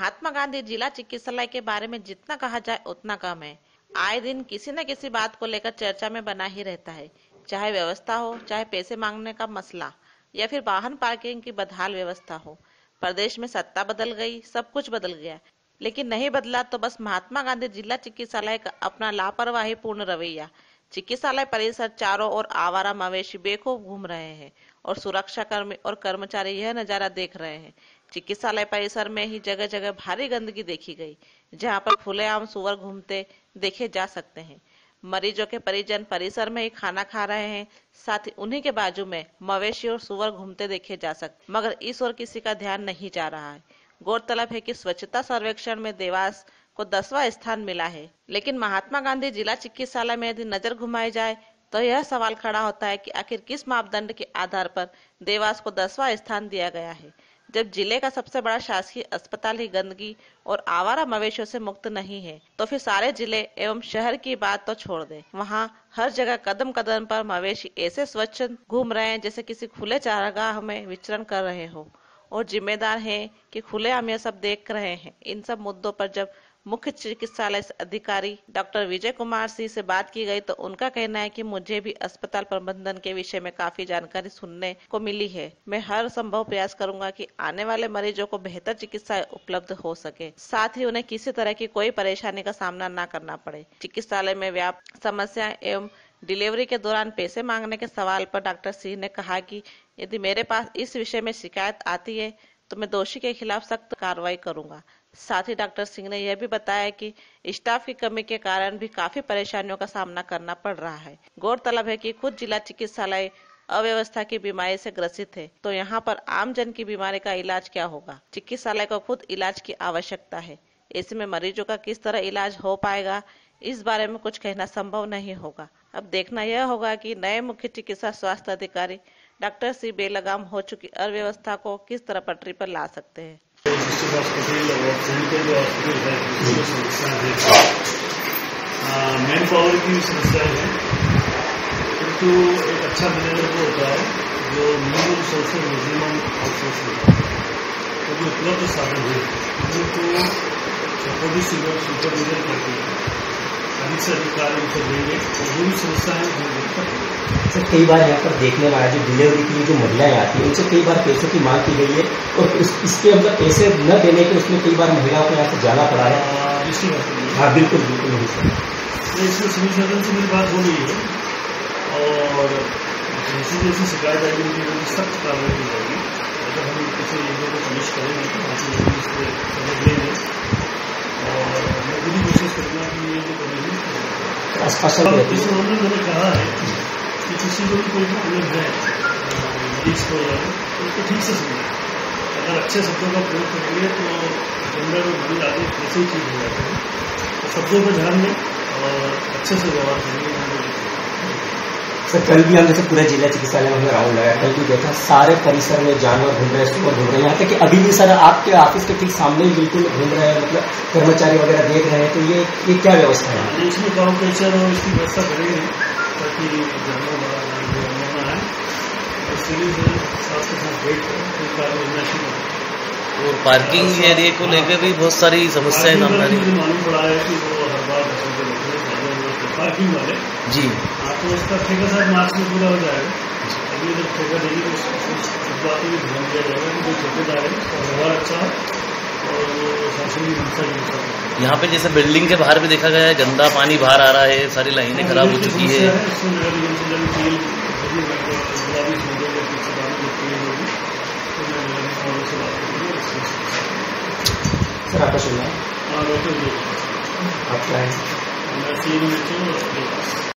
महात्मा गांधी जिला चिकित्सालय के बारे में जितना कहा जाए उतना कम है। आए दिन किसी न किसी बात को लेकर चर्चा में बना ही रहता है, चाहे व्यवस्था हो, चाहे पैसे मांगने का मसला या फिर वाहन पार्किंग की बदहाल व्यवस्था हो। प्रदेश में सत्ता बदल गई, सब कुछ बदल गया, लेकिन नहीं बदला तो बस महात्मा गांधी जिला चिकित्सालय का अपना लापरवाही पूर्ण रवैया। चिकित्सालय परिसर चारों ओर आवारा मवेशी बेखौफ घूम रहे हैं और सुरक्षा कर्मी और कर्मचारी यह नजारा देख रहे हैं। चिकित्सालय परिसर में ही जगह जगह भारी गंदगी देखी गई, जहां पर खुलेआम सुअर घूमते देखे जा सकते हैं। मरीजों के परिजन परिसर में ही खाना खा रहे हैं, साथ ही उन्हीं के बाजू में मवेशी और सुअर घूमते देखे जा सकते, मगर इस ओर किसी का ध्यान नहीं जा रहा है। गौरतलब है कि स्वच्छता सर्वेक्षण में देवास को 10वां स्थान मिला है, लेकिन महात्मा गांधी जिला चिकित्सालय में यदि नजर घुमाई जाए तो यह सवाल खड़ा होता है कि आखिर किस मापदंड के आधार पर देवास को 10वां स्थान दिया गया है, जब जिले का सबसे बड़ा शासकीय अस्पताल ही गंदगी और आवारा मवेशियों से मुक्त नहीं है। तो फिर सारे जिले एवं शहर की बात तो छोड़ दें, वहाँ हर जगह कदम कदम पर मवेशी ऐसे स्वच्छ घूम रहे हैं जैसे किसी खुले चारागाह में विचरण कर रहे हो, और जिम्मेदार हैं कि खुलेआम यह सब देख रहे हैं। इन सब मुद्दों पर जब मुख्य चिकित्सालय अधिकारी डॉक्टर विजय कुमार सिंह से बात की गई तो उनका कहना है कि मुझे भी अस्पताल प्रबंधन के विषय में काफी जानकारी सुनने को मिली है। मैं हर संभव प्रयास करूंगा कि आने वाले मरीजों को बेहतर चिकित्सा उपलब्ध हो सके, साथ ही उन्हें किसी तरह की कोई परेशानी का सामना न करना पड़े। चिकित्सालय में व्याप्त समस्याएं एवं डिलीवरी के दौरान पैसे मांगने के सवाल पर डॉक्टर सिंह ने कहा कि यदि मेरे पास इस विषय में शिकायत आती है तो मैं दोषी के खिलाफ सख्त कार्रवाई करूंगा। साथ ही डॉक्टर सिंह ने यह भी बताया कि स्टाफ की कमी के कारण भी काफी परेशानियों का सामना करना पड़ रहा है। गौरतलब है कि खुद जिला चिकित्सालय अव्यवस्था की बीमारी से ग्रसित है, तो यहाँ पर आम जन की बीमारी का इलाज क्या होगा। चिकित्सालय को खुद इलाज की आवश्यकता है, ऐसे में मरीजों का किस तरह इलाज हो पाएगा, इस बारे में कुछ कहना संभव नहीं होगा। अब देखना यह होगा कि नए मुख्य चिकित्सा स्वास्थ्य अधिकारी डॉक्टर सी बेलगाम हो चुकी अव्यवस्था को किस तरह पटरी पर ला सकते हैं। मैन पावर की समस्या है, किंतु एक अच्छा मैनेजर वो होता है जो मिनिमम रिसोर्स मैक्सिमम आउटसोर्स होता है, क्योंकि उपलब्ध साधन है उनको सपोर्टिव सुपरविजन करते हैं, अधिक से अधिक कार्य उनको देंगे और जो भी समस्या है सर। कई बार यहाँ पर देखने में आया जो डिलीवरी के लिए जो महिलाएं आती हैं उनसे कई बार पैसों की मांग की गई है और इसके अंदर पैसे न देने के उसमें कई बार महिलाओं को यहाँ से जाना पड़ा है। इसकी बात हाँ बिल्कुल बिल्कुल नहीं सर, इसमें सिविल सर्जन से मेरी बात हो रही है और जैसी जैसी शिकायत आएगी उनकी सख्त कार्रवाई की जाएगी। अगर हम किसी एरिया को पनिश करेंगे तो वहाँ से समझ लेंगे और मैं पूरी कोशिश करूँगा कि ये जो कमी जैसे उन्होंने कहा है कि किसी को भी कोई प्रॉब्लम है मरीज को तो उसको ठीक से समझें। अगर अच्छे शब्दों का प्रयोग करेंगे तो जनरल और मरीज आगे कैसे ही ठीक हो जाते हैं, तो शब्दों पर ध्यान दें और अच्छे से व्यवहार करेंगे। सर कल भी हम जैसे पूरे जिला चिकित्सालय में राउंड लगाया, कल भी देखा सारे परिसर में जानवर घूम रहे हैं, सुअर घूम रहे हैं, यहाँ तक कि अभी भी सर आपके ऑफिस के ठीक सामने ही बिल्कुल घूम रहे हैं, मतलब कर्मचारी वगैरह देख रहे हैं। तो ये क्या व्यवस्था है? इसमें गाँव कल्चर और इसकी व्यवस्था करेंगे ताकि जानवर है और सिविल साथ के साथ बैठ कर कोई कार्य योजना शुरू और पार्किंग एरिया को लेकर भी बहुत सारी समस्याएं सामने आ रही है। मालूम पड़ा है कि वो हर बार पार्किंग वाले जी तो उसका ठेका साहब मार्च में पूरा हो जाएगा। अभी जब ठेका देगी तो उस बात में ध्यान दिया जाएगा कि जो ठेकेदार है उसका व्यवहार अच्छा है और शासन की व्यवस्था की। यहाँ पे जैसे बिल्डिंग के बाहर भी देखा गया है गंदा पानी बाहर आ रहा है, सारी लाइनें खराब हो चुकी है। सर आपका सुनना है? हाँ डॉक्टर जी आप क्या है? मैं